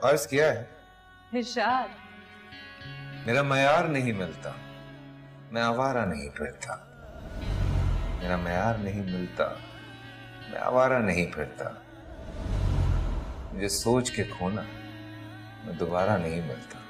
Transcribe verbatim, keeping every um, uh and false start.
अर्ज किया है। इरशाद। मेरा मयार नहीं मिलता, मैं आवारा नहीं फिरता। मेरा मयार नहीं मिलता, मैं आवारा नहीं फिरता। मुझे सोच के खोना, मैं दोबारा नहीं मिलता।